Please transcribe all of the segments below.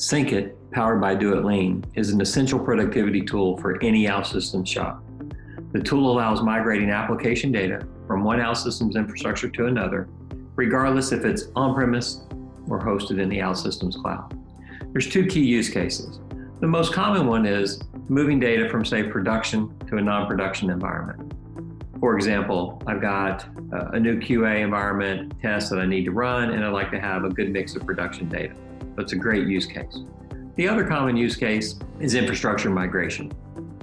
Syncit, powered by Do It Lean, is an essential productivity tool for any OutSystems shop. The tool allows migrating application data from one OutSystems infrastructure to another, regardless if it's on-premise or hosted in the OutSystems cloud. There's two key use cases. The most common one is moving data from, say, production to a non-production environment. For example, I've got a new QA environment test that I need to run, and I'd like to have a good mix of production data. That's a great use case. The other common use case is infrastructure migration.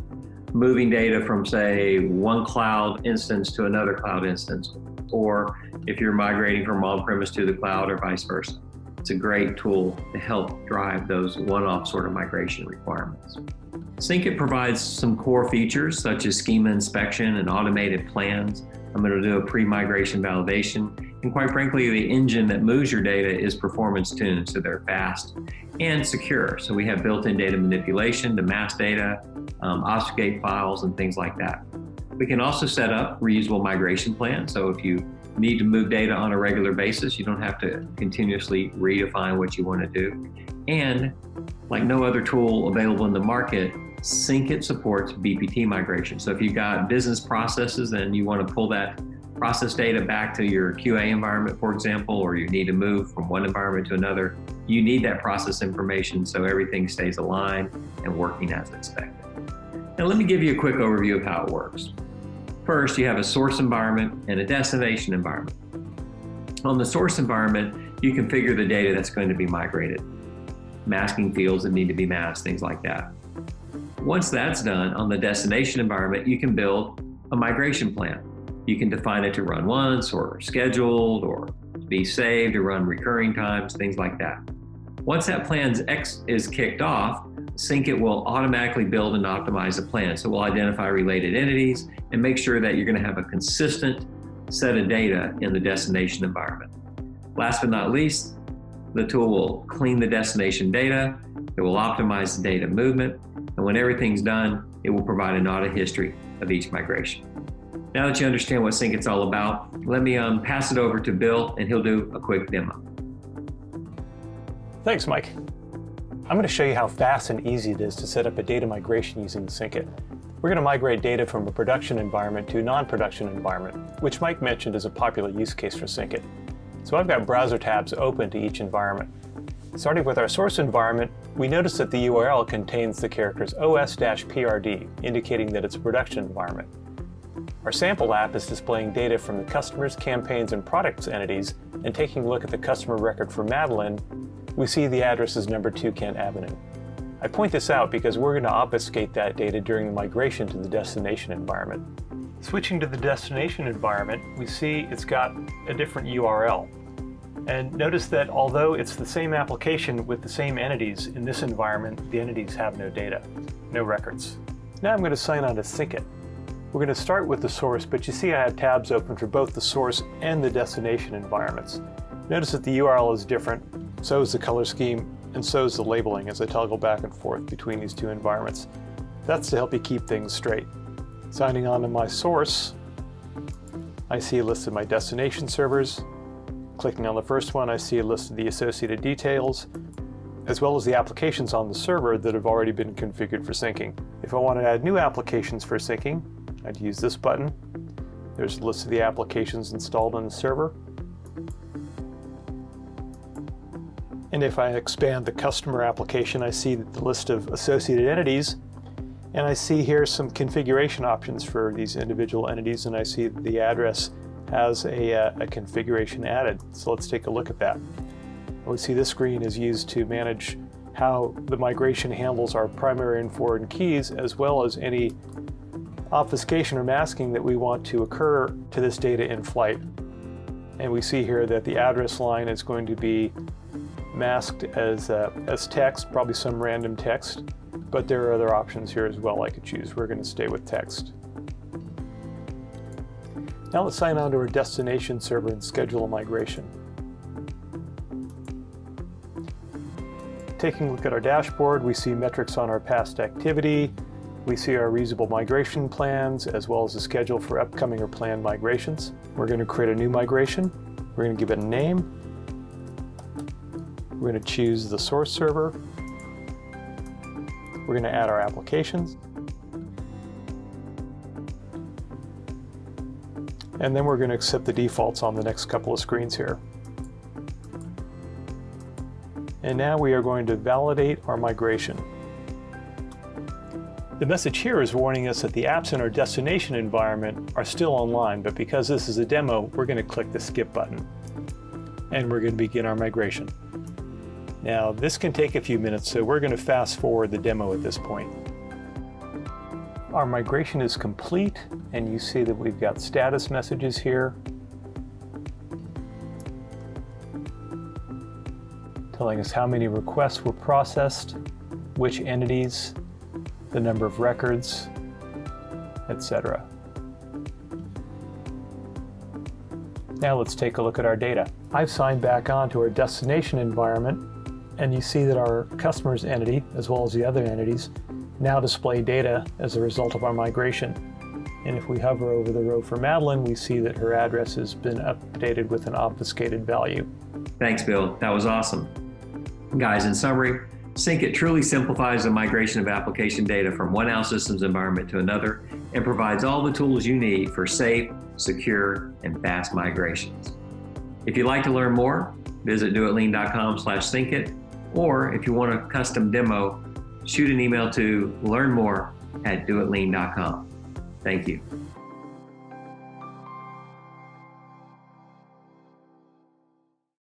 Moving data from, say, one cloud instance to another cloud instance, or if you're migrating from on-premise to the cloud or vice versa. It's a great tool to help drive those one-off sort of migration requirements. Syncit provides some core features such as schema inspection and automated plans. I'm going to do a pre-migration validation. And quite frankly, the engine that moves your data is performance tuned, so they're fast and secure. So we have built-in data manipulation to mask data, obfuscate files, and things like that. We can also set up reusable migration plans. So if you need to move data on a regular basis, you don't have to continuously redefine what you want to do. And like no other tool available in the market, Syncit supports BPT migration. So if you've got business processes and you want to pull that process data back to your QA environment, for example, or you need to move from one environment to another, you need that process information so everything stays aligned and working as expected. Now let me give you a quick overview of how it works. First, you have a source environment and a destination environment. On the source environment, you configure the data that's going to be migrated, masking fields that need to be masked, things like that. Once that's done, on the destination environment, you can build a migration plan. You can define it to run once or scheduled or be saved or run recurring times, things like that. Once that plan is kicked off, Syncit will automatically build and optimize the plan. So we'll identify related entities and make sure that you're going to have a consistent set of data in the destination environment. Last but not least, the tool will clean the destination data, it will optimize the data movement, and when everything's done, it will provide an audit history of each migration. Now that you understand what Syncit's all about, let me pass it over to Bill, and he'll do a quick demo. Thanks, Mike. I'm going to show you how fast and easy it is to set up a data migration using Syncit. We're going to migrate data from a production environment to a non-production environment, which Mike mentioned is a popular use case for Syncit. So I've got browser tabs open to each environment. Starting with our source environment, we notice that the URL contains the characters os-prd, indicating that it's a production environment. Our sample app is displaying data from the customers, campaigns, and products entities, and taking a look at the customer record for Madeline, we see the address is number 2 Kent Avenue. I point this out because we're going to obfuscate that data during the migration to the destination environment. Switching to the destination environment, we see it's got a different URL. And notice that although it's the same application with the same entities, in this environment, the entities have no data, no records. Now I'm going to sign on to Syncit. We're going to start with the source, but you see I have tabs open for both the source and the destination environments. Notice that the URL is different, so is the color scheme, and so is the labeling as I toggle back and forth between these two environments. That's to help you keep things straight. Signing on to my source, I see a list of my destination servers. Clicking on the first one, I see a list of the associated details, as well as the applications on the server that have already been configured for syncing. If I want to add new applications for syncing, I'd use this button. There's a list of the applications installed on the server. And if I expand the customer application, I see the list of associated entities, and I see here some configuration options for these individual entities, and I see that the address has a configuration added. So let's take a look at that. We see this screen is used to manage how the migration handles our primary and foreign keys, as well as any obfuscation or masking that we want to occur to this data in flight. And we see here that the address line is going to be masked as text, probably some random text, but there are other options here as well I could choose. We're going to stay with text. Now let's sign on to our destination server and schedule a migration. Taking a look at our dashboard, we see metrics on our past activity. We see our reusable migration plans, as well as a schedule for upcoming or planned migrations. We're going to create a new migration. We're going to give it a name. We're going to choose the source server. we're going to add our applications. And then we're going to accept the defaults on the next couple of screens here. And now we are going to validate our migration. The message here is warning us that the apps in our destination environment are still online, but because this is a demo, we're going to click the skip button. And we're going to begin our migration. Now, this can take a few minutes, so we're going to fast forward the demo at this point. Our migration is complete, and you see that we've got status messages here telling us how many requests were processed, which entities, the number of records, etc. Now let's take a look at our data. I've signed back on to our destination environment, and you see that our customer's entity, as well as the other entities, now display data as a result of our migration. And if we hover over the row for Madeline, we see that her address has been updated with an obfuscated value. Thanks, Bill. That was awesome. Guys, in summary, SYNCIT truly simplifies the migration of application data from one OutSystems environment to another and provides all the tools you need for safe, secure, and fast migrations. If you'd like to learn more, visit doitlean.com/syncit, or if you want a custom demo, shoot an email to learnmore@doitlean.com. Thank you.